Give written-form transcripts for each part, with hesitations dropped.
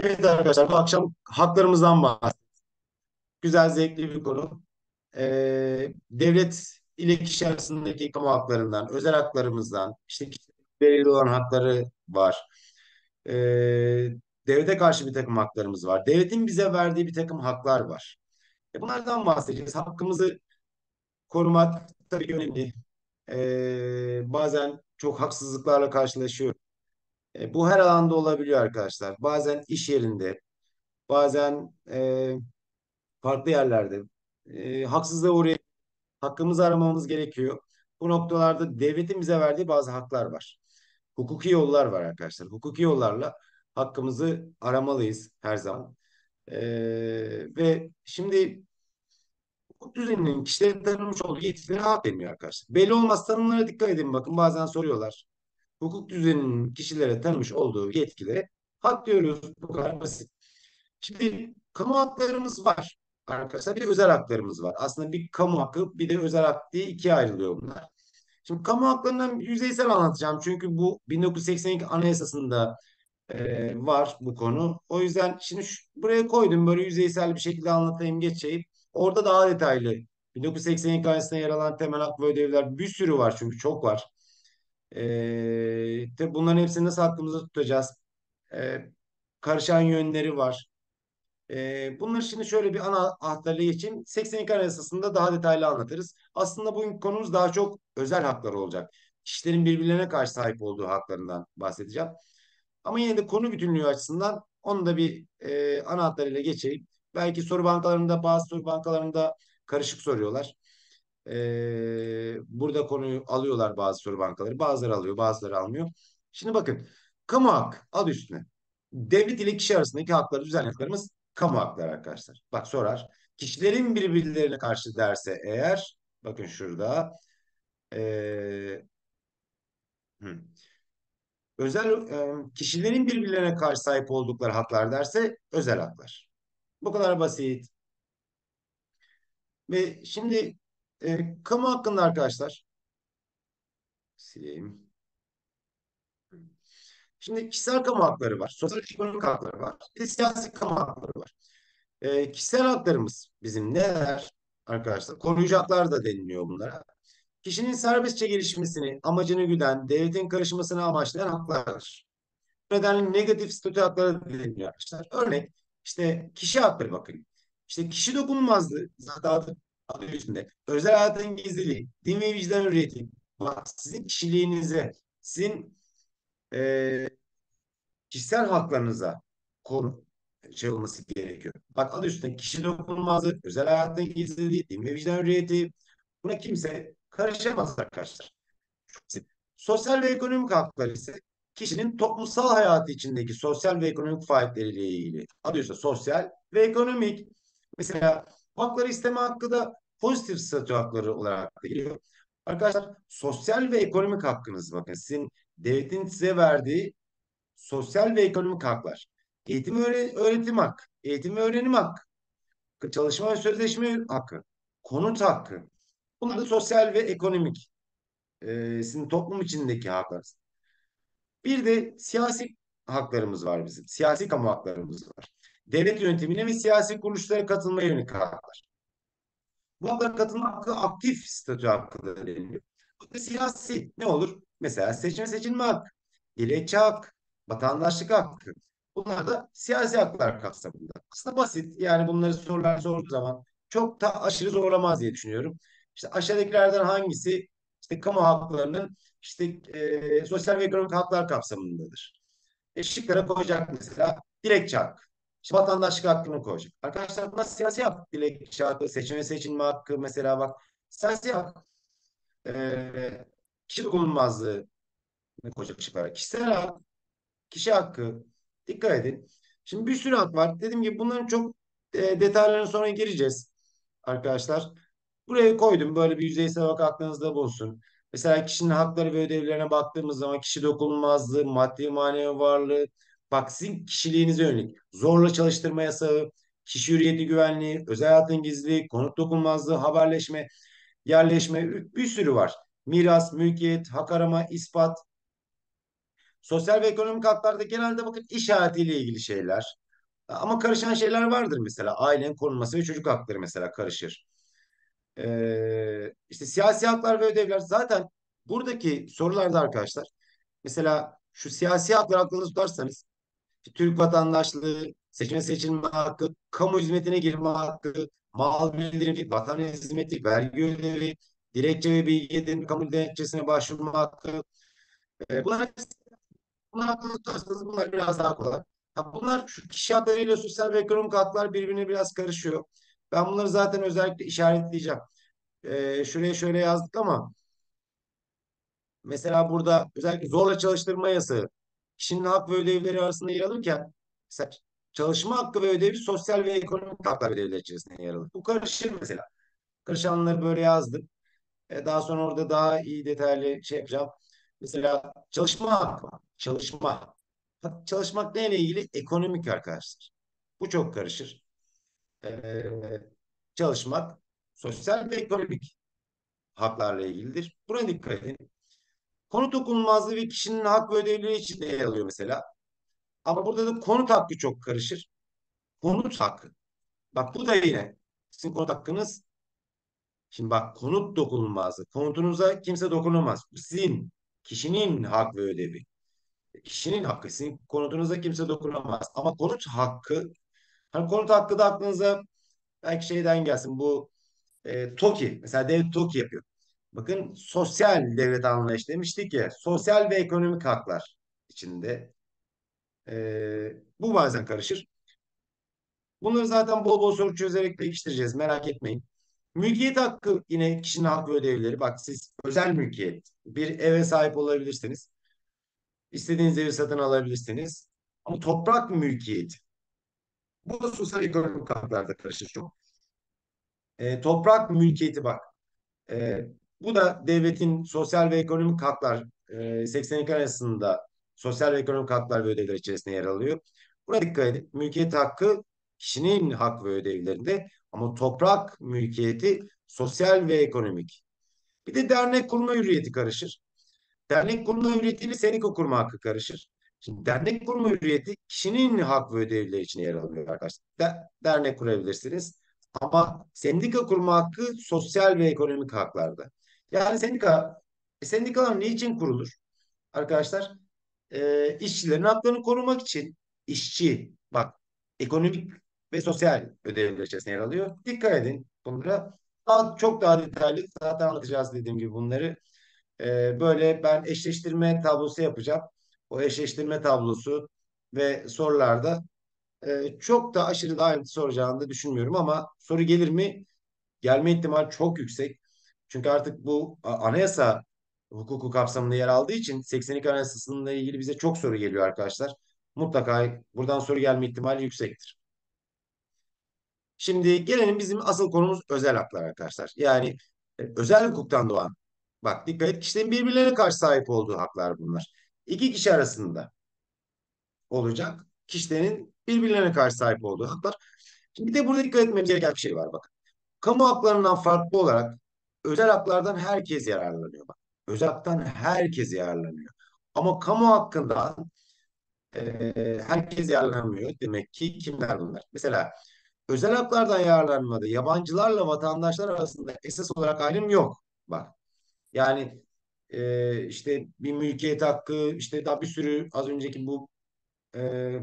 Evet arkadaşlar, bu akşam haklarımızdan bahsedeceğiz. Güzel, zevkli bir konu. Devlet ile kişi arasındaki kamu haklarından, özel haklarımızdan, işte kişinin belirli olan hakları var. Ee, Devlete karşı bir takım haklarımız var. Devletin bize verdiği bir takım haklar var. Bunlardan bahsedeceğiz. Hakkımızı korumak tabii ki önemli. Bazen çok haksızlıklarla karşılaşıyoruz. Bu her alanda olabiliyor arkadaşlar. Bazen iş yerinde, bazen farklı yerlerde haksızlığa uğrayıp hakkımızı aramamız gerekiyor. Bu noktalarda devletin bize verdiği bazı haklar var. Hukuki yollar var arkadaşlar. Hukuki yollarla hakkımızı aramalıyız her zaman. E, Ve şimdi hukuk düzeninin kişilerin tanınmış olduğu yetkileri hak edilmiyor arkadaşlar. Belli olmaz, tanımlara dikkat edin, bakın bazen soruyorlar. Hukuk düzeninin kişilere tanımış olduğu yetkilere hak diyoruz. Bu kadar basit. Şimdi kamu haklarımız var arkadaşlar. Bir de özel haklarımız var. Aslında bir kamu hakkı, bir de özel hak diye ikiye ayrılıyor bunlar. Şimdi kamu haklarından yüzeysel anlatacağım. Çünkü bu 1982 Anayasası'nda var bu konu. O yüzden şimdi buraya koydum, böyle yüzeysel bir şekilde anlatayım, geçeyim. Orada daha detaylı. 1982 Anayasası'nda yer alan temel hak ve ödevler bir sürü var, çünkü çok var. Tabii bunların hepsini nasıl hakkımızda tutacağız? E, Karışan yönleri var. Bunları şimdi şöyle bir ana hatlarıyla geçeyim. 82 Anayasası'nda daha detaylı anlatırız. Aslında bugün konumuz daha çok özel haklar olacak. Kişilerin birbirlerine karşı sahip olduğu haklarından bahsedeceğim. Ama yine de konu bütünlüğü açısından onu da bir ana hatlarıyla geçeyim. Belki soru bankalarında, bazı soru bankalarında karışık soruyorlar. Burada konuyu alıyorlar bazı soru bankaları. Bazıları alıyor, bazıları almıyor. Şimdi bakın, kamu hakkı adı üstüne. Devlet ile kişi arasındaki hakları düzenleyen haklarımız kamu hakları arkadaşlar. Bak sorar. Kişilerin birbirlerine karşı derse eğer, bakın şurada ee, hı, kişilerin birbirlerine karşı sahip oldukları haklar derse özel haklar. Bu kadar basit. Ve şimdi kamu hakkında arkadaşlar, sileyim. Şimdi kişisel kamu hakları var. Sosyal ekonomik hakları var. Bir de siyasi kamu hakları var. Kişisel haklarımız bizim neler arkadaşlar? Koruyucu haklar da deniliyor bunlara. Kişinin serbestçe gelişmesini, amacını güden, devletin karışmasını amaçlayan haklardır. Bu nedenle negatif statü hakları da deniliyor arkadaşlar. Örnek, işte kişi hakları bakın. İşte kişi dokunulmazlığı, zaten adı üstünde. Özel hayatın gizliliği, din ve vicdan hürriyeti. Bak, sizin kişiliğinize, sizin e, kişisel haklarınıza konu olması gerekiyor. Bak, adı üstünde kişi dokunulmazlığı, özel hayatın gizliliği, din ve vicdan hürriyeti. Buna kimse karışamaz arkadaşlar. Sosyal ve ekonomik haklar ise kişinin toplumsal hayatı içindeki sosyal ve ekonomik faaliyetleriyle ilgili. Adı üstünde sosyal ve ekonomik. Mesela hakları isteme hakkı da pozitif statü hakları olarak da geliyor. Arkadaşlar, sosyal ve ekonomik hakkınız, bakın sizin devletin size verdiği sosyal ve ekonomik haklar. Eğitim ve öğretim hakkı, eğitim ve öğrenim hakkı, çalışma ve sözleşme hakkı, konut hakkı. Bunlar da sosyal ve ekonomik, sizin toplum içindeki haklar. Bir de siyasi haklarımız var bizim. Siyasi kamu haklarımız var. Devlet yönetimine ve siyasi kuruluşlara katılmaya yönelik haklar. Bu haklara katılma hakkı aktif statü hakkı da deniliyor. Bu da siyasi ne olur? Mesela seçme seçilme hakkı, dilekçe hakkı, vatandaşlık hakkı. Bunlar da siyasi haklar kapsamında. Aslında basit. Yani bunları sorular sorduğu zaman çok da aşırı zorlamaz diye düşünüyorum. İşte aşağıdakilerden hangisi işte kamu haklarının işte sosyal ve ekonomik haklar kapsamındadır? Şıklara koyacak mesela dilekçe hakkı. İşte vatandaşlık hakkını koyacak. Arkadaşlar, bunlar siyasi hak. Dilekçe hakkı, seçme seçilme hakkı mesela, bak, siyasi hak. Kişi dokunulmazlığı koyacak şıklara. Kişisel hak, kişi hakkı. Dikkat edin. Şimdi bir sürü hak var. Dediğim gibi bunların çok detaylarına sonra gireceğiz arkadaşlar. Buraya koydum, böyle bir yüzeysel olarak aklınızda bulunsun. Mesela kişinin hakları ve ödevlerine baktığımız zaman kişi dokunulmazlığı, maddi manevi varlığı, bak sizin kişiliğinize yönelik zorla çalıştırma yasağı, kişi hürriyeti güvenliği, özel hayatın gizliliği, konut dokunulmazlığı, haberleşme, yerleşme, bir sürü var. Miras, mülkiyet, hak arama, ispat. Sosyal ve ekonomik haklarda genelde bakın iş hayatıyla ilgili şeyler. Ama karışan şeyler vardır mesela. Ailenin korunması ve çocuk hakları mesela karışır. İşte siyasi haklar ve ödevler zaten buradaki sorularda arkadaşlar. Mesela şu siyasi haklar aklınızda tutarsanız Türk vatandaşlığı, seçme seçilme hakkı, kamu hizmetine girme hakkı, mal bildirimi, vatan hizmeti, vergi ödevi, dilekçe ve bilgi edinme, kamu dilekçesine başvurma hakkı. Bunlar, bunlar aklınızda tutarsanız bunlar biraz daha kolay. Ha, bunlar şu kişi haklarıyla sosyal ve ekonomik haklar birbirine biraz karışıyor. Ben bunları zaten özellikle işaretleyeceğim. Şuraya şöyle yazdık ama mesela burada özellikle zorla çalıştırma yasağı kişinin hak ve ödevleri arasında yer alırken mesela çalışma hakkı ve ödevi sosyal ve ekonomik haklar ve ödevler içerisinde yer alır. Bu karışır mesela. Karışanları böyle yazdık. Daha sonra orada daha iyi detaylı şey yapacağım. Mesela çalışma hakkı var. Çalışma. Çalışmak neyle ilgili? Ekonomik arkadaşlar. Bu çok karışır. Ee, Çalışmak sosyal ve ekonomik haklarla ilgilidir. Buna dikkat edin. Konut dokunulmazlığı bir kişinin hak ve ödevleri içinde yer alıyor mesela. Ama burada da konut hakkı çok karışır. Konut hakkı. Bak bu da yine sizin konut hakkınız. Şimdi bak konut dokunulmazlığı. Konutunuza kimse dokunamaz. Bu sizin kişinin hak ve ödevi. Kişinin hakkı. Sizin konutunuza kimse dokunamaz. Ama konut hakkı, hani konut hakkı da aklınıza belki şeyden gelsin. Bu TOKİ. Mesela devlet TOKİ yapıyor. Bakın sosyal devlet anlayışı demiştik ya. Sosyal ve ekonomik haklar içinde. Bu bazen karışır. Bunları zaten bol bol soru çözerek pekiştireceğiz. Merak etmeyin. Mülkiyet hakkı yine kişinin hak ve ödevleri. Bak siz özel mülkiyet. Bir eve sahip olabilirsiniz. İstediğiniz evi satın alabilirsiniz. Ama toprak mülkiyeti. Bu da sosyal ekonomik haklarda karışır çok. Toprak mülkiyeti bak. E, Bu da devletin sosyal ve ekonomik haklar 82 arasında sosyal ve ekonomik haklar ve ödevler içerisinde yer alıyor. Buna dikkat edin. Mülkiyet hakkı kişinin hak ve ödevlerinde ama toprak mülkiyeti sosyal ve ekonomik. Bir de dernek kurma hürriyeti karışır. Dernek kurma hürriyetiyle sendika kurma hakkı karışır. Şimdi dernek kurma hürriyeti kişinin hak ve ödevleri için yer alıyor arkadaşlar. Dernek kurabilirsiniz. Ama sendika kurma hakkı sosyal ve ekonomik haklarda. Yani sendikalar niçin kurulur? Arkadaşlar işçilerin haklarını korumak için işçi bak ekonomik ve sosyal ödevler içerisinde yer alıyor. Dikkat edin bunlara. Çok daha detaylı zaten anlatacağız dediğim gibi bunları. Böyle ben eşleştirme tablosu yapacağım. O eşleştirme tablosu ve sorularda çok da aşırı da ayrıntı soracağını da düşünmüyorum ama soru gelir mi? Gelme ihtimali çok yüksek. Çünkü artık bu anayasa hukuku kapsamında yer aldığı için 82 Anayasası'nla ilgili bize çok soru geliyor arkadaşlar. Mutlaka buradan soru gelme ihtimali yüksektir. Şimdi gelelim bizim asıl konumuz özel haklar arkadaşlar. Yani özel hukuktan doğan. Bak dikkat et kişilerin birbirlerine karşı sahip olduğu haklar bunlar. İki kişi arasında olacak kişilerin birbirlerine karşı sahip olduğu haklar. Şimdi bir de burada dikkat etmemiz gereken bir şey var bak. Kamu haklarından farklı olarak özel haklardan herkes yararlanıyor bak. Özel haktan herkes yararlanıyor. Ama kamu hakkından herkes yararlanamıyor. Demek ki kimler bunlar? Mesela özel haklardan yararlanmada yabancılarla vatandaşlar arasında esas olarak ayrım yok. Bak yani işte bir mülkiyet hakkı işte daha bir sürü az önceki bu e,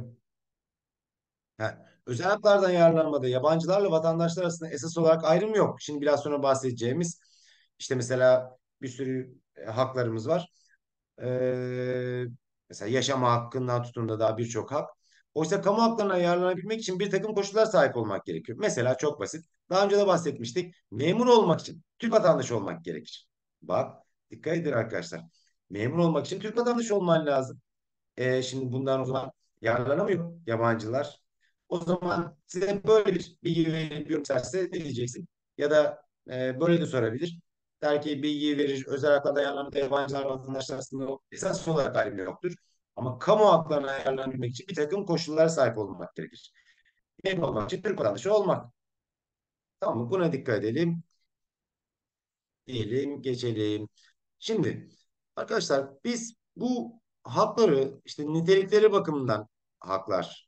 özel haklardan yararlanmada yabancılarla vatandaşlar arasında esas olarak ayrım yok. Şimdi biraz sonra bahsedeceğimiz işte mesela bir sürü haklarımız var. Ee, Mesela yaşama hakkından tutun da daha birçok hak. Oysa kamu haklarına yararlanabilmek için bir takım koşullar sahip olmak gerekiyor. Mesela çok basit. Daha önce de bahsetmiştik. Memur olmak için Türk vatandaşı olmak gerekir. Bak dikkat edin arkadaşlar. Memur olmak için Türk vatandaşı olman lazım. Şimdi bundan o zaman yararlanamıyor yabancılar. O zaman size böyle bir bilgi veriyorum isterse ne diyeceksin? Ya da böyle de sorabilir. Der ki bilgi verir, özel haklardan yararlanma yabancılar vatandaşlar arasında esas olarak ayrım yoktur. Ama kamu haklarına yararlanabilmek için bir takım koşullara sahip olmak gerekir. Memur olmak için Türk vatandaşı olmak. Tamam mı? Buna dikkat edelim. Diyelim, geçelim. Şimdi arkadaşlar biz bu hakları işte nitelikleri bakımından haklar.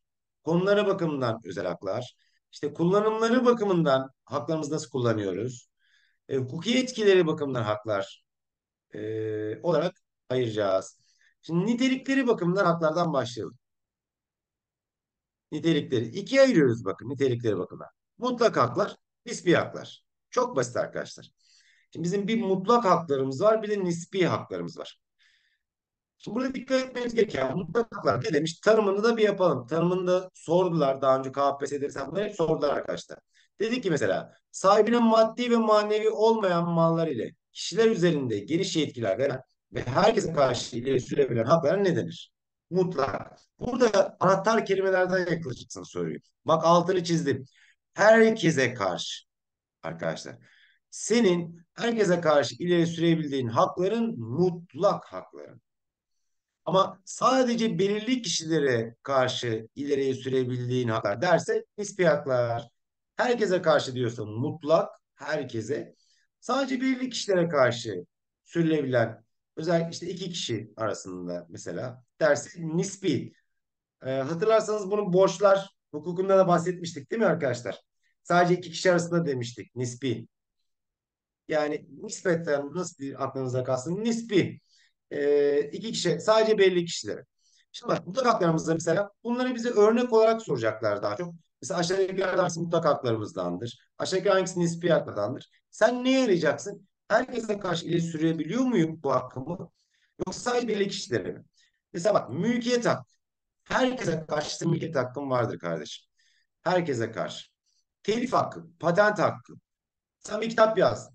konuları bakımından özel haklar, işte kullanımları bakımından haklarımızı nasıl kullanıyoruz, hukuki etkileri bakımından haklar olarak ayıracağız. Şimdi nitelikleri bakımından haklardan başlayalım. Nitelikleri ikiye ayırıyoruz bakın nitelikleri bakımından. Mutlak haklar, nispi haklar. Çok basit arkadaşlar. Şimdi bizim bir mutlak haklarımız var, bir de nispi haklarımız var. Şimdi burada dikkat etmemiz gereken mutlak haklar ne demiş? Tanımını da bir yapalım. Tanımını da sordular daha önce KPSS'de bunları hep sordular arkadaşlar. Dedi ki mesela sahibine maddi ve manevi olmayan mallar ile kişiler üzerinde geniş yetkiler veren ve herkese karşı ileri sürebilen haklara ne denir? Mutlak. Burada anahtar kelimelerden yaklaşıksın soruyu. Bak altını çizdim. Herkese karşı arkadaşlar. Senin herkese karşı ileri sürebildiğin hakların mutlak hakların. Ama sadece belirli kişilere karşı ileriye sürebildiğin haklar derse nispi haklar. Herkese karşı diyorsun mutlak herkese. Sadece belirli kişilere karşı sürülebilen özellikle işte iki kişi arasında mesela derse nispi. Hatırlarsanız bunu borçlar hukukunda da bahsetmiştik değil mi arkadaşlar? Sadece iki kişi arasında demiştik nispi. Yani nispeten nasıl bir aklınıza kalsın? Nispi. İki kişi sadece belli kişilere. Şimdi bak mutlak haklarımızda mesela bunları bize örnek olarak soracaklar daha çok. Mesela aşağıdaki hangisi mutlak haklarımızdandır? Aşağıdaki hangisi nispi haklardandır? Sen neye yarayacaksın? Herkese karşı ileri sürebiliyor muyum bu hakkımı? Yoksa sadece belli kişilere mi? Mesela bak mülkiyet hakkı. Herkese karşı mülkiyet hakkım vardır kardeşim. Herkese karşı. Telif hakkı, patent hakkı. Sen bir kitap yazdın.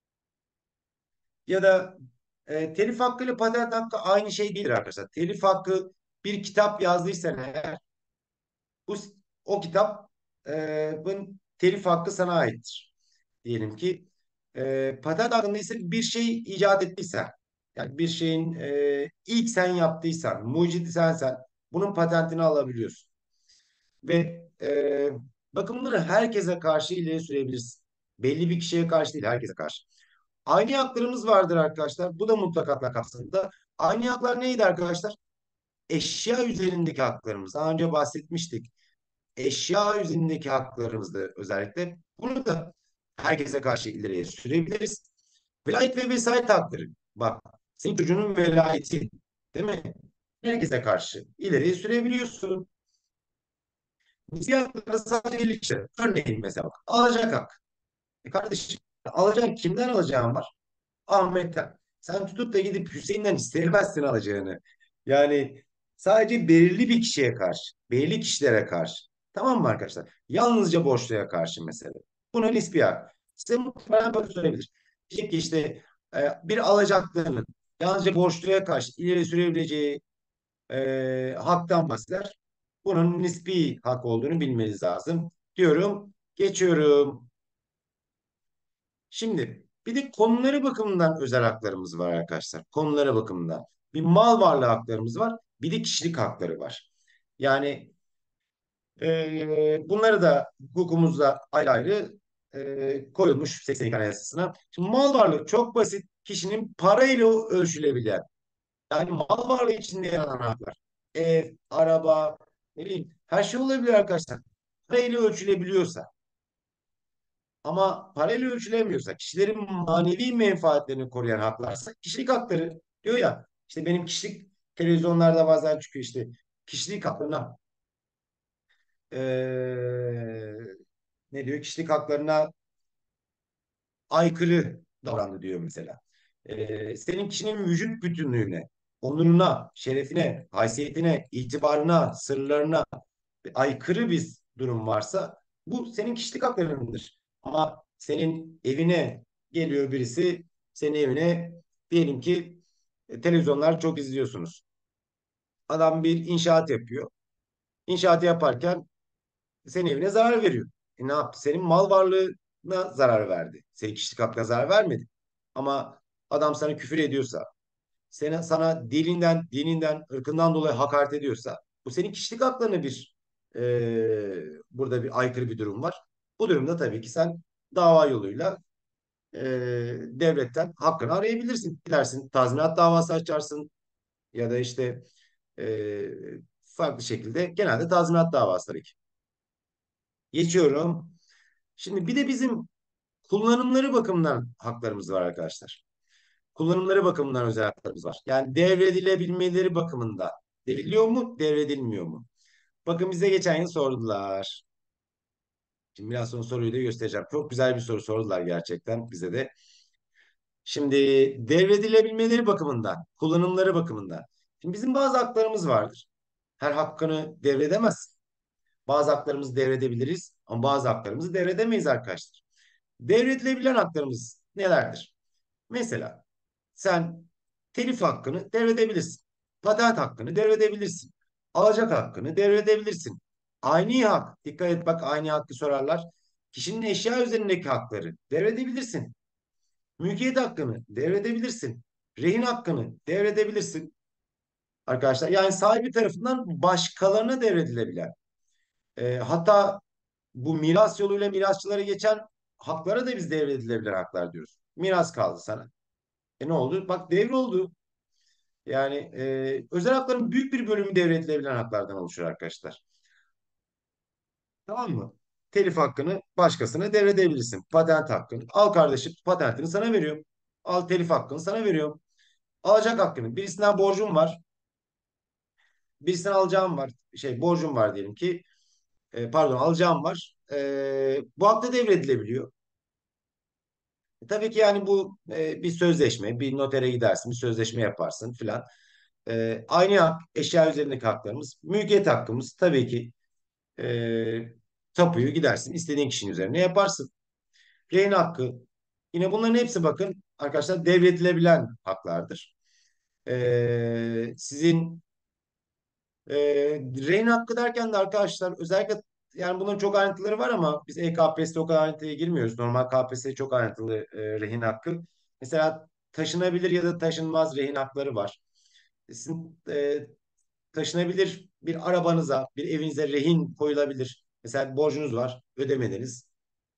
Ya da telif hakkı ile patent hakkı aynı şey değildir arkadaşlar. Telif hakkı bir kitap yazdıysan eğer bu, o kitap bunun telif hakkı sana aittir. Diyelim ki patent hakkında ise bir şey icat ettiysen yani bir şeyin ilk sen yaptıysan, mucidi sensen bunun patentini alabiliyorsun. Ve bakımları herkese karşı ileri sürebilirsin. Belli bir kişiye karşı değil, herkese karşı. Aynı haklarımız vardır arkadaşlar. Bu da mutlak haklar kapsamında. Aynı haklar neydi arkadaşlar? Eşya üzerindeki haklarımız. Daha önce bahsetmiştik. Eşya üzerindeki haklarımızda özellikle. Bunu da herkese karşı ileriye sürebiliriz. Velayet ve vesayet hakları. Bak, senin çocuğunun velayeti, değil mi? Herkese karşı ileriye sürebiliyorsun. Nispi hakları sadece bir kişi. Örneğin mesela bak, alacak hak. Kardeşim, alacak kimden alacağım var? Ahmet'ten. Sen tutup da gidip Hüseyin'den isteyemezsin alacağını. Yani sadece belirli bir kişiye karşı, belirli kişilere karşı. Tamam mı arkadaşlar? Yalnızca borçluya karşı mesela. Buna nispi hak. Size muhtemelen böyle söyleyebilir. Diyecek ki işte bir alacaklının yalnızca borçluya karşı ileri sürebileceği haktan bahseder. Bunun nispi hak olduğunu bilmeniz lazım. Diyorum, geçiyorum. Şimdi bir de konuları bakımından özel haklarımız var arkadaşlar. Konuları bakımından. Bir mal varlığı haklarımız var. Bir de kişilik hakları var. Yani bunları da hukukumuzda ayrı ayrı koyulmuş 82 Anayasası'na. Şimdi mal varlığı çok basit. Kişinin parayla ölçülebilen. Yani mal varlığı içinde yer alan haklar. Ev, araba, ne bileyim her şey olabilir arkadaşlar. Parayla ölçülebiliyorsa. Ama parayla ölçülemiyorsa, kişilerin manevi menfaatlerini koruyan haklarsa kişilik hakları diyor ya işte benim kişilik televizyonlarda bazen çıkıyor işte kişilik haklarına ne diyor kişilik haklarına aykırı davrandı diyor mesela. Senin kişinin vücut bütünlüğüne, onuruna, şerefine, haysiyetine, itibarına, sırlarına aykırı bir durum varsa bu senin kişilik haklarındır. Ama senin evine geliyor birisi, senin evine diyelim ki televizyonlar çok izliyorsunuz. Adam bir inşaat yapıyor. İnşaatı yaparken senin evine zarar veriyor. Ne yaptı? Senin mal varlığına zarar verdi. Senin kişilik hakkına zarar vermedi. Ama adam sana küfür ediyorsa, sana dininden, ırkından dolayı hakaret ediyorsa bu senin kişilik haklarına burada bir aykırı bir durum var. Bu durumda tabii ki sen dava yoluyla e, devletten hakkını arayabilirsin. Gidersin tazminat davası açarsın ya da işte e, farklı şekilde genelde tazminat davası tabii ki. Geçiyorum. Şimdi bir de bizim kullanımları bakımından haklarımız var arkadaşlar. Kullanımları bakımından özel haklarımız var. Yani devredilebilmeleri bakımından. Devriliyor mu, devredilmiyor mu? Bakın bize geçen yıl sordular. Şimdi biraz sonra soruyu da göstereceğim. Çok güzel bir soru sordular gerçekten bize de. Şimdi devredilebilmeleri bakımından, kullanımları bakımından. Şimdi bizim bazı haklarımız vardır. Her hakkını devredemez. Bazı haklarımızı devredebiliriz ama bazı haklarımızı devredemeyiz arkadaşlar. Devredilebilen haklarımız nelerdir? Mesela sen telif hakkını devredebilirsin. Patent hakkını devredebilirsin. Alacak hakkını devredebilirsin. Aynı hak, dikkat et bak aynı hakkı sorarlar. Kişinin eşya üzerindeki hakları devredebilirsin. Mülkiyet hakkını devredebilirsin. Rehin hakkını devredebilirsin. Arkadaşlar yani sahibi tarafından başkalarına devredilebilen. Hatta bu miras yoluyla mirasçılara geçen haklara da biz devredilebilen haklar diyoruz. Miras kaldı sana. Ne oldu? Bak devroldu. Yani özel hakların büyük bir bölümü devredilebilen haklardan oluşuyor arkadaşlar. Tamam mı? Telif hakkını başkasına devredebilirsin. Patent hakkını. Al kardeşim patentini sana veriyorum. Al telif hakkını sana veriyorum. Alacak hakkını. Birisinden borcum var. Birisinden alacağım var. Borcum var diyelim ki. Pardon alacağım var. Bu hak da devredilebiliyor. Tabii ki yani bu bir sözleşme. Bir notere gidersin. Bir sözleşme yaparsın filan. Aynı hak, eşya üzerindeki haklarımız. Mülkiyet hakkımız tabii ki tapuyu gidersin. İstediğin kişinin üzerine yaparsın. Rehin hakkı. Yine bunların hepsi bakın arkadaşlar devredilebilen haklardır. Sizin rehin hakkı derken de arkadaşlar özellikle yani bunun çok ayrıntıları var ama biz EKPS'te o kadar ayrıntıya girmiyoruz. Normal KPSS'de çok ayrıntılı rehin hakkı. Mesela taşınabilir ya da taşınmaz rehin hakları var. Sizin taşınabilir bir arabanıza, bir evinize rehin koyulabilir. Mesela borcunuz var, ödemediniz.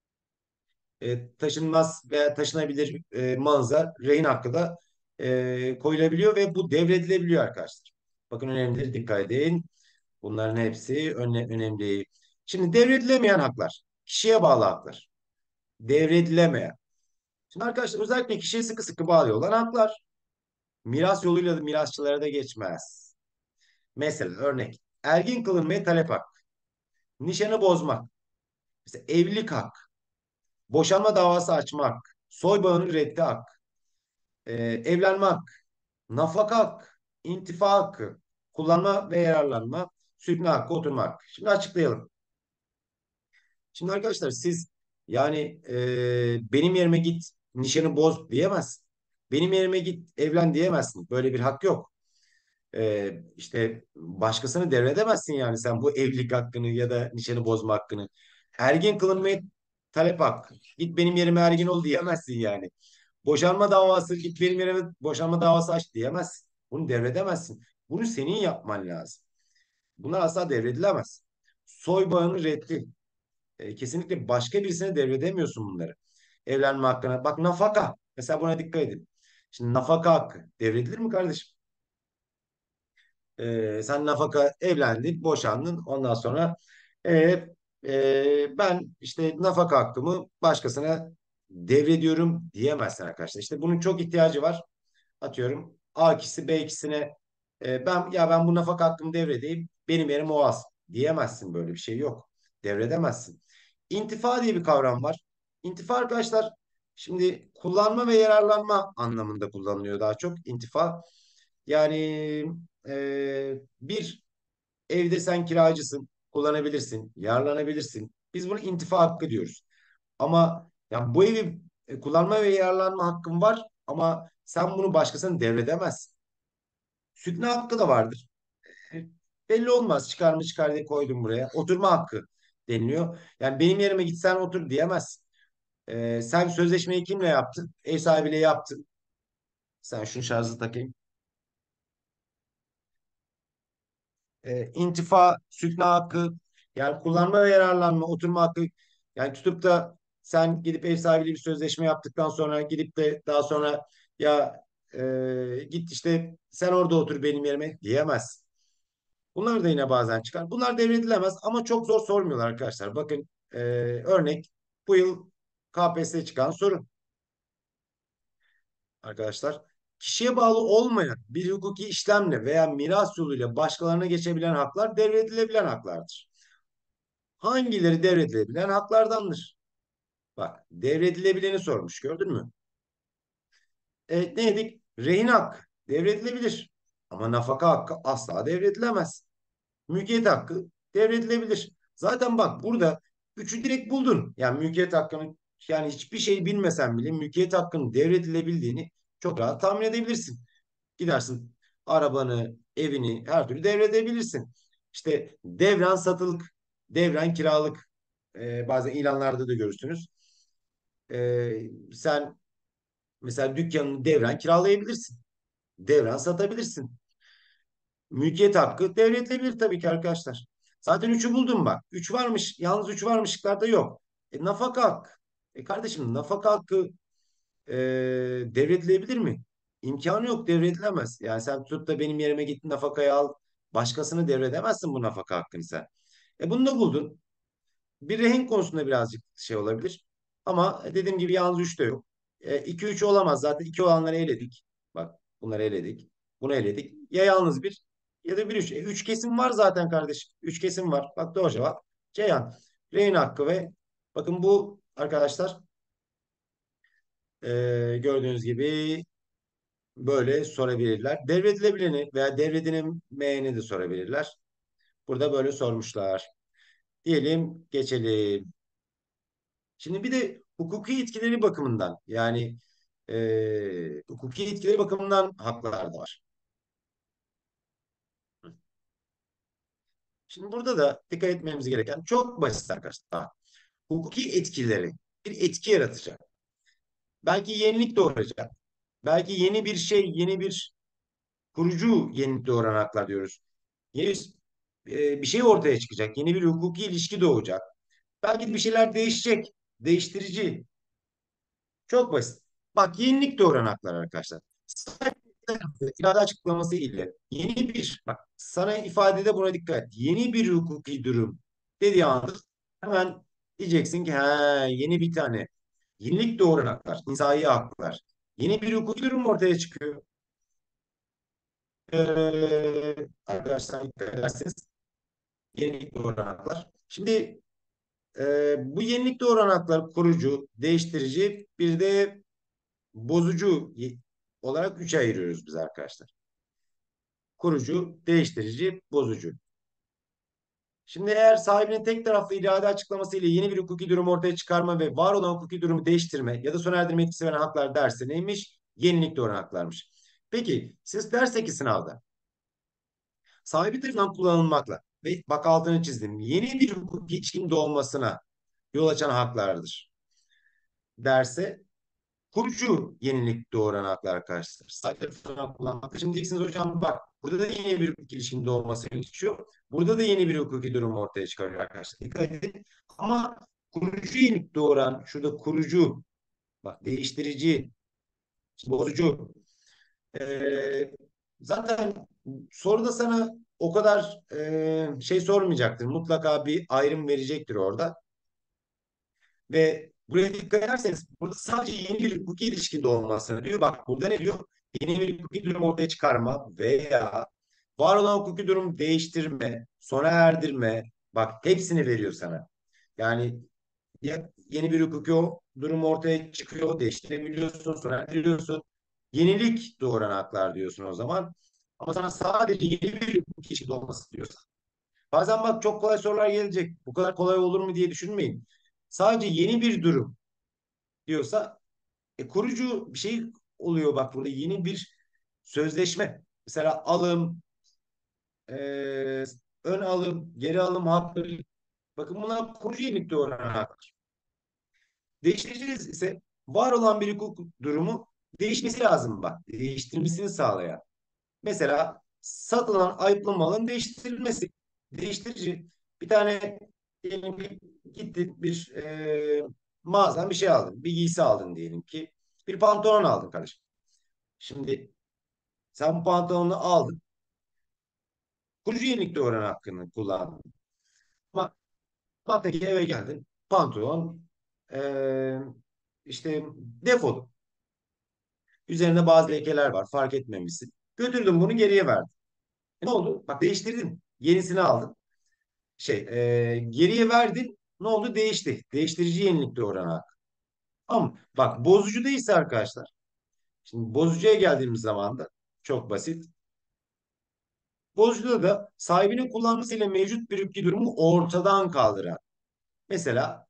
Taşınmaz veya taşınabilir malınıza rehin hakkı da koyulabiliyor ve bu devredilebiliyor arkadaşlar. Bakın önemlidir, dikkat edin. Bunların hepsi önemli. Şimdi devredilemeyen haklar, kişiye bağlı haklar. Devredilemeyen. Şimdi arkadaşlar özellikle kişiye sıkı sıkı bağlı olan haklar miras yoluyla da mirasçılara da geçmez. Mesela örnek ergin kılınmaya talep hakkı, nişanı bozmak, mesela evlilik hakkı, boşanma davası açmak, soy bağının reddi hakkı, evlenme hakkı, nafaka hakkı, intifa hakkı, kullanma ve yararlanma, sürgün hakkı, oturma hakkı. Şimdi açıklayalım. Şimdi arkadaşlar siz yani benim yerime git nişanı boz diyemezsin. Benim yerime git evlen diyemezsin. Böyle bir hak yok. İşte başkasını devredemezsin yani sen bu evlilik hakkını ya da nişanı bozma hakkını. Ergin kılınmayı talep hakkı. Git benim yerime ergin ol diyemezsin yani. Boşanma davası git benim yerime boşanma davası aç diyemezsin. Bunu devredemezsin. Bunu senin yapman lazım. Bunlar asla devredilemez. Soy bağının reddi. Kesinlikle başka birisine devredemiyorsun bunları. Evlenme hakkına. Bak nafaka. Mesela buna dikkat edin. Şimdi nafaka hakkı devredilir mi kardeşim? Sen nafaka evlendin, boşandın. Ondan sonra e, ben işte nafaka hakkımı başkasına devrediyorum diyemezsin arkadaşlar. İşte bunun çok ihtiyacı var. Atıyorum A kişisi B kişisine ben bu nafaka hakkımı devredeyim. Benim yerim o alsın. Diyemezsin böyle bir şey yok. Devredemezsin. İntifa diye bir kavram var. İntifa arkadaşlar şimdi kullanma ve yararlanma anlamında kullanılıyor daha çok. İntifa yani bir evde sen kiracısın, kullanabilirsin, yararlanabilirsin. Biz bunu intifa hakkı diyoruz. Ama ya bu evi kullanma ve yararlanma hakkın var ama sen bunu başkasına devredemezsin. Sükne hakkı da vardır. E, Belli olmaz. Çıkar mı çıkar diye koydum buraya. Oturma hakkı deniliyor. Yani benim yerime gitsen otur diyemezsin. Sen sözleşmeyi kimle yaptın? Ev sahibiyle yaptın. Sen şunu şarjı takayım. İntifa, sükna hakkı, yani kullanma ve yararlanma, oturma hakkı. Yani tutup da sen gidip ev sahibiyle bir sözleşme yaptıktan sonra gidip de daha sonra ya git işte sen orada otur benim yerime diyemezsin. Bunlar da yine bazen çıkar. Bunlar devredilemez ama çok zor sormuyorlar arkadaşlar. Bakın örnek bu yıl KPSS'ye çıkan soru arkadaşlar. Kişiye bağlı olmayan bir hukuki işlemle veya miras yoluyla başkalarına geçebilen haklar devredilebilen haklardır. Hangileri devredilebilen haklardandır? Bak devredilebileni sormuş gördün mü? Evet ne dedik? Rehin hakkı devredilebilir. Ama nafaka hakkı asla devredilemez. Mülkiyet hakkı devredilebilir. Zaten bak burada üçü direkt buldun. Yani mülkiyet hakkını yani hiçbir şey bilmesen bile mülkiyet hakkının devredilebildiğini çok rahat tahmin edebilirsin. Gidersin arabanı, evini her türlü devredebilirsin. İşte devren satılık, devren kiralık. Bazen ilanlarda da görürsünüz. Sen mesela dükkanını devren kiralayabilirsin. Devren satabilirsin. Mülkiyet hakkı devredilebilir tabii ki arkadaşlar. Zaten üçü buldum bak. Üç varmış. Yalnız üç varmış şıklarda yok. Nafaka hakkı. Kardeşim nafaka hakkı e, devredilebilir mi? İmkanı yok devredilemez. Yani sen tutup da benim yerime git nafakayı al. Başkasını devredemezsin bu nafaka hakkını sen. Bunu da buldun. Bir rehin konusunda birazcık şey olabilir. Ama dediğim gibi yalnız 3 de yok. 2 3 olamaz. Zaten 2 olanları eledik. Bak bunları eledik. Bunu eledik. Ya yalnız bir ya da bir 3. 3 kesim var zaten kardeşim. 3 kesim var. Bak doğru cevap. Ceyhan. Rehin hakkı ve bakın bu arkadaşlar gördüğünüz gibi böyle sorabilirler. Devredilebileni veya devredilemeyeni de sorabilirler. Burada böyle sormuşlar. Diyelim geçelim. Şimdi bir de hukuki etkileri bakımından yani hukuki etkileri bakımından haklar da var. Şimdi burada da dikkat etmemiz gereken çok basit arkadaşlar. Hukuki etkileri bir etki yaratacak. Belki yenilik doğuracak. Belki yeni bir şey, yeni bir kurucu yenilik doğuran haklar diyoruz. Yeni bir şey ortaya çıkacak. Yeni bir hukuki ilişki doğacak. Belki bir şeyler değişecek. Değiştirici. Çok basit. Bak yenilik doğuran haklar arkadaşlar. İrade açıklaması ile yeni bir bak sana ifadede buna dikkat et. Yeni bir hukuki durum dediği anda hemen diyeceksin ki ha yeni bir tane yenilik doğuran haklar, insani haklar. Yeni bir hukuki durum ortaya çıkıyor. Arkadaşlar dikkat ederseniz yenilik doğuran haklar. Şimdi bu yenilik doğuran haklar kurucu, değiştirici bir de bozucu olarak üçe ayırıyoruz biz arkadaşlar. Kurucu, değiştirici, bozucu. Şimdi eğer sahibinin tek taraflı irade açıklaması ile yeni bir hukuki durum ortaya çıkarma ve var olan hukuki durumu değiştirme ya da sona erdirme etkisi veren haklar derse neymiş? Yenilik doğuran haklarmış. Peki siz derse ki sınavda sahibi tarafından kullanılmakla ve bak altını çizdim yeni bir hukuki ilişkinin doğmasına yol açan haklardır derse kurucu yenilik doğuran haklar arkadaşlar. Sahibi tarafından kullanmakla. Şimdi diyeceksiniz hocam bak burada da yeni bir hukuki ilişkinin doğması gerekiyor. Burada da yeni bir hukuki durum ortaya çıkarıyor arkadaşlar. Dikkat edin. Ama kurucu yenilik doğuran şurada kurucu bak değiştirici bozucu ee, zaten soruda sana o kadar şey sormayacaktır. Mutlaka bir ayrım verecektir orada. Ve buraya dikkat ederseniz burada sadece yeni bir hukuki ilişkide olmasını diyor. Bak burada ne diyor? Yeni bir hukuki durum ortaya çıkarma veya var olan hukuki durum değiştirme, sona erdirme. Bak hepsini veriyor sana. Yani yeni bir hukuki durum ortaya çıkıyor, değiştirebiliyorsun, sona erdiriyorsun. Yenilik doğuran haklar diyorsun o zaman. Ama sana sadece yeni bir hukuki ilişkide olması diyorsan. Bazen bak çok kolay sorular gelecek. Bu kadar kolay olur mu diye düşünmeyin. Sadece yeni bir durum diyorsa kurucu bir şey oluyor bak burada yeni bir sözleşme. Mesela alım, e, ön alım, geri alım hakları. Bakın bunlar kurucu yenilikte olan haklar. Değiştireceğiz ise var olan bir hukuk durumu değişmesi lazım bak. Değiştirmesini sağlayan. Mesela satılan ayıplı malın değiştirilmesi. Değiştirici. Bir tane diyelim ki gittin bir mağazadan bir şey aldın. Bir giysi aldın diyelim ki. Bir pantolon aldın kardeşim. Şimdi sen bu pantolonu aldın. Kurucu yenilik doğuran hakkını kullandın. Ama baktın ki eve geldin. Pantolon eee, işte defolu. Üzerinde bazı lekeler var. Fark etmemişsin. Götürdün bunu geriye verdin. Ne oldu? Bak değiştirdin. Yenisini aldın. Geriye verdin. Ne oldu? Değişti. Değiştirici yenilikte oran hak. Ama bak bozucu değilse arkadaşlar. Şimdi bozucuya geldiğimiz zaman da çok basit. Bozucuda da sahibinin kullanmasıyla mevcut bir yükü durumu ortadan kaldıran. Mesela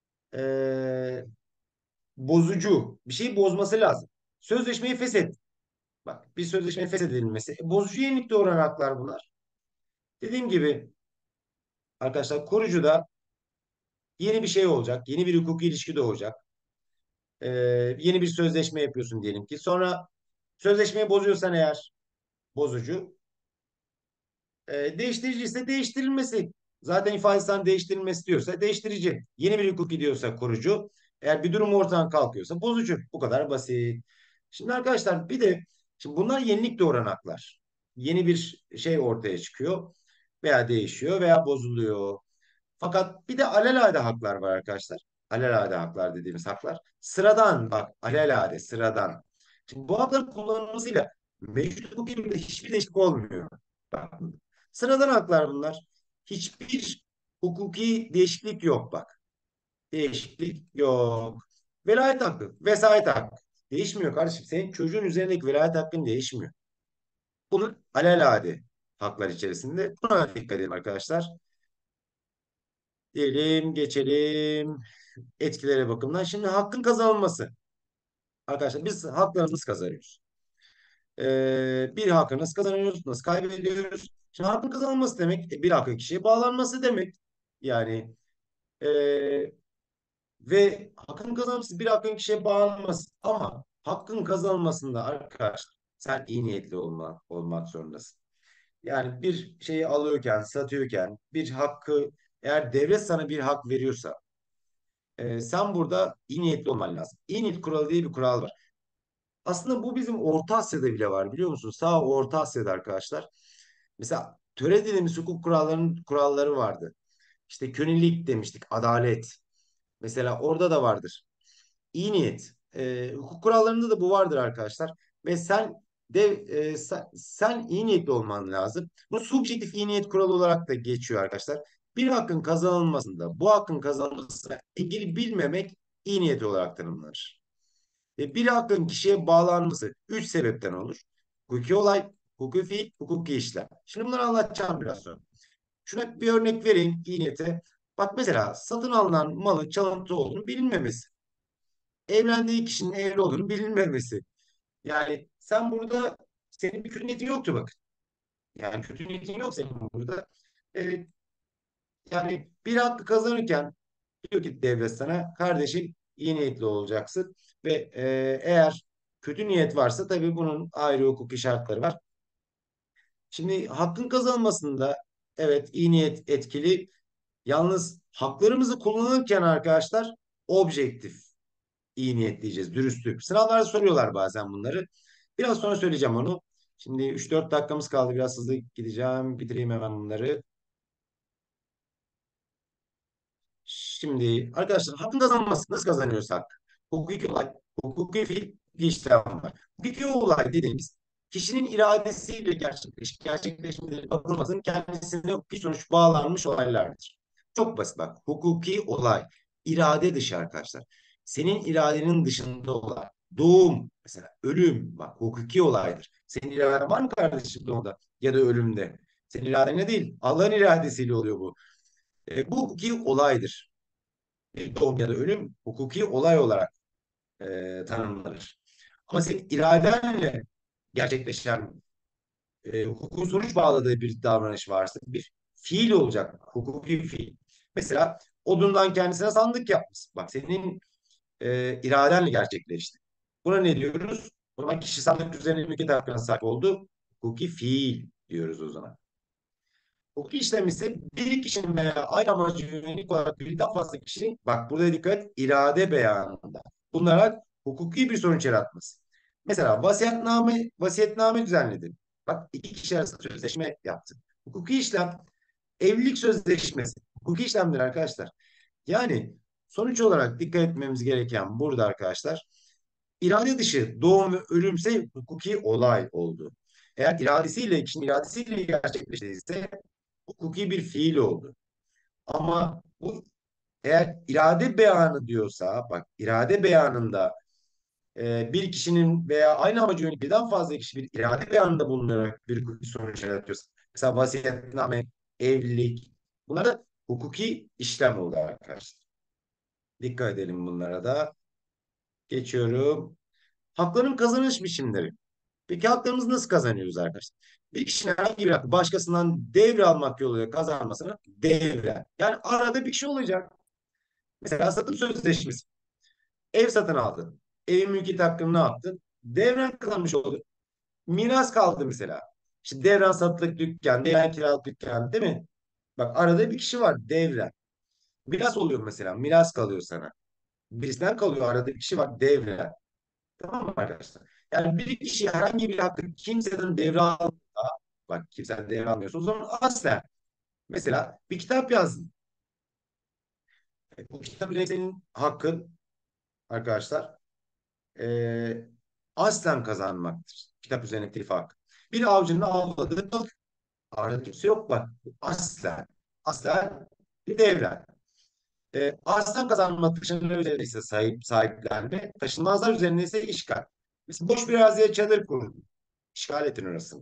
bozucu bir şeyi bozması lazım. Sözleşmeyi feshet. Bak bir sözleşmeyi feshedilmesi. Bozucu yenilikte oran haklar bunlar. Dediğim gibi arkadaşlar korucuda yeni bir şey olacak. Yeni bir hukuki ilişki doğacak. Ee, Yeni bir sözleşme yapıyorsun diyelim ki. Sonra sözleşmeyi bozuyorsan eğer bozucu. Değiştirici ise değiştirilmesi. Zaten ifadesinden değiştirilmesi diyorsa değiştirici. Yeni bir hukuki diyorsa korucu. Eğer bir durum ortadan kalkıyorsa bozucu. Bu kadar basit. Şimdi arkadaşlar bir de şimdi bunlar yenilik doğuran haklar. Yeni bir şey ortaya çıkıyor veya değişiyor veya bozuluyor. Fakat bir de alelade haklar var arkadaşlar. Alelade haklar dediğimiz haklar. Sıradan bak alelade sıradan. Şimdi bu hakların kullanılmasıyla mevcut hukukta hiçbir değişiklik olmuyor. Bak, sıradan haklar bunlar. Hiçbir hukuki değişiklik yok bak. Değişiklik yok. Velayet hakkı, vesayet hakkı. Değişmiyor kardeşim. Senin çocuğun üzerindeki velayet hakkın değişmiyor. Bunun alelade haklar içerisinde. Buna dikkat edin arkadaşlar. Diyelim geçelim etkilere bakımından. Şimdi hakkın kazanılması. Arkadaşlar biz haklarımızı kazanıyoruz. Bir hakkı nasıl kazanıyoruz? Nasıl kaybediyoruz? Şimdi hakkın kazanılması demek bir hakkın kişiye bağlanması demek. Yani e, ve hakkın kazanılması bir hakkın kişiye bağlanması. Ama hakkın kazanılmasında arkadaşlar sen iyi niyetli olmak zorundasın. Yani bir şeyi alıyorken, satıyorken bir hakkı eğer devlet sana bir hak veriyorsa sen burada iyi niyetli olman lazım. İyi niyet kuralı diye bir kural var. Aslında bu bizim Orta Asya'da bile var biliyor musun? Sağ Orta Asya'da arkadaşlar. Mesela töre dediğimiz hukuk kuralları vardı. İşte kölelik demiştik, adalet. Mesela orada da vardır. İyi niyet. Hukuk kurallarında da bu vardır arkadaşlar. Ve sen iyi niyetli olman lazım. Bu subjektif iyi niyet kuralı olarak da geçiyor arkadaşlar. Bir hakkın kazanılmasında bu hakkın kazanılmasına ilgili bilmemek iyi niyet olarak tanımlanır. Bir hakkın kişiye bağlanması üç sebepten olur. Hukuki olay, hukuki fiil, hukuki işlem. Şimdi bunları anlatacağım biraz sonra. Şuna bir örnek vereyim iyi niyete. Bak mesela satın alınan malın çalıntı olduğunu bilinmemesi. Evlendiği kişinin evli olduğunu bilinmemesi. Yani sen burada senin bir kötü niyetin yoktu bak. Yani kötü niyetin yok senin burada. Ee, Yani bir hakkı kazanırken diyor ki devlet sana kardeşim iyi niyetli olacaksın ve eğer kötü niyet varsa tabii bunun ayrı hukuki şartları var. Şimdi hakkın kazanmasında evet iyi niyet etkili. Yalnız haklarımızı kullanırken arkadaşlar objektif iyi niyet diyeceğiz, dürüstlük. Sınavlarda soruyorlar bazen bunları. Biraz sonra söyleyeceğim onu. Şimdi 3-4 dakikamız kaldı. Biraz hızlı gideceğim. Bitireyim hemen bunları. Şimdi arkadaşlar hakkın kazanması nasıl kazanıyoruz hak? Hukuki olay, hukuki fiil, hukuki işlem var. Hukuki olay dediğimiz kişinin iradesiyle gerçekleşmeleri bakılmasın kendisine hukuki sonuç bağlanmış olaylardır. Çok basit bak. Hukuki olay, irade dışı arkadaşlar. Senin iradenin dışında olan doğum, mesela ölüm bak hukuki olaydır. Senin iraden var mı kardeşim doğumda ya da ölümde? Senin iraden ne değil? Allah'ın iradesiyle oluyor bu. Bu hukuki olaydır. Doğum ya da ölüm hukuki olay olarak tanımlanır. Ama senin iradenle gerçekleşen hukukun sonuç bağladığı bir davranış varsa bir fiil olacak. Hukuki fiil. Mesela odundan kendisine sandık yapmış. Bak senin iradenle gerçekleşti. Buna ne diyoruz? O zaman kişi sandık üzerine mülkiyet hakkına sahip oldu. Hukuki fiil diyoruz o zaman. Hukuki işlem ise bir kişinin veya aynı amacı yönelik olarak birden fazla kişinin, bak burada dikkat, irade beyanında bulunarak hukuki bir sonuç yaratması. Mesela vasiyetname düzenledin. Bak iki kişi arasında sözleşme yaptın. Hukuki işlem evlilik sözleşmesi. Hukuki işlemdir arkadaşlar. Yani sonuç olarak dikkat etmemiz gereken burada arkadaşlar, irade dışı doğum ve ölümse hukuki olay oldu. Eğer iradesiyle, kişinin iradesiyle gerçekleştiyse hukuki bir fiil oldu. Ama bu, eğer irade beyanı diyorsa, bak irade beyanında bir kişinin veya aynı amaca yönelik birden fazla kişi bir irade beyanında bulunarak bir hukuki sonuç yaratıyorsa, mesela vasiyetname, evlilik, bunlar da hukuki işlem oldu arkadaşlar. Dikkat edelim bunlara da. Geçiyorum. Hakların kazanış biçimleri. Peki haklarımızı nasıl kazanıyoruz arkadaşlar? Bir kişinin herhangi bir hakkı başkasından devralmak yoluyla kazanmasına devre. Yani arada bir kişi olacak. Mesela satım sözleşmesi. Ev satın aldın. Evin mülkiyet hakkını ne yaptın? Devren kazanmış oldun. Miras kaldı mesela. İşte devren satılık dükkan, devren kiralık dükkan değil mi? Bak arada bir kişi var devren. Miras oluyor mesela. Miras kalıyor sana. Birisinden kalıyor arada bir kişi var devren. Tamam mı arkadaşlar? Yani bir kişi herhangi bir hakkı kimseden devralmıyor. Bak kimseden devralmıyorsa o zaman aslen. Mesela bir kitap yazdın. Bu kitap senin hakkın arkadaşlar. Ee, aslen kazanmaktır. Kitap üzerine telif hakkı. Bir avcının avladığı balık. Arada kimse yok bak. Aslen. Aslen bir devren. Aslen kazanma taşınırlar üzerine ise sahiplenme. Taşınmazlar üzerine ise işgal. Mesela boş bir araziye çadır kurdun. İşgal ettin orasını.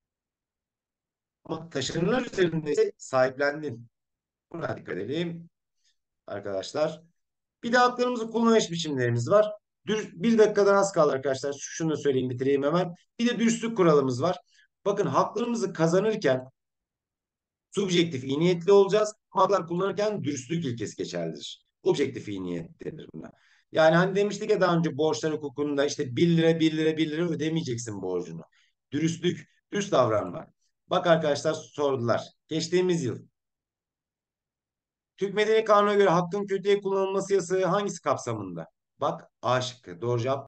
Ama taşınırlar üzerinde ise sahiplendin. Buna dikkat edelim arkadaşlar. Bir de haklarımızı kullanış biçimlerimiz var. Bir dakikadan az kaldı arkadaşlar. Şunu söyleyeyim bitireyim hemen. Bir de dürüstlük kuralımız var. Bakın haklarımızı kazanırken subjektif iyi niyetli olacağız. Haklar kullanırken dürüstlük ilkesi geçerlidir. Objektif iyi niyet denir buna. Yani hani demiştik ya daha önce borçlar hukukunda işte 1 lira 1 lira 1 lira ödemeyeceksin borcunu. Dürüstlük, dürüst davranma. Bak arkadaşlar sordular. Geçtiğimiz yıl Türk Medeni Kanunu'na göre hakkın kötüye kullanılması yasağı hangisi kapsamında? Bak A şıkkı. Doğru cevap